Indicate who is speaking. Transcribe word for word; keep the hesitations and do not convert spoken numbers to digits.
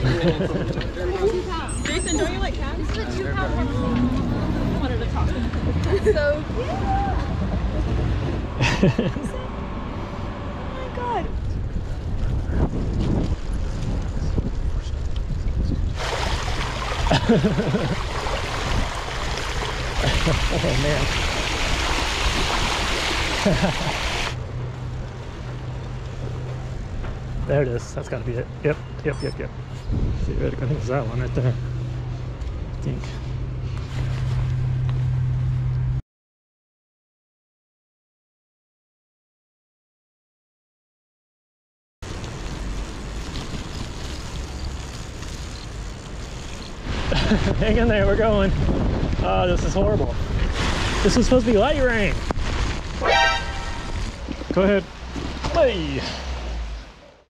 Speaker 1: Jason, don't you like cats? This is a two pound one. I wanted to talk. So cute. Oh my god.
Speaker 2: Oh man. There it is. That's got to be it. Yep, yep, yep, yep. Theoretically, I think it's that one right there. I think. Hang in there, we're going. Oh, this is horrible. This was supposed to be light rain. Go ahead. Hey.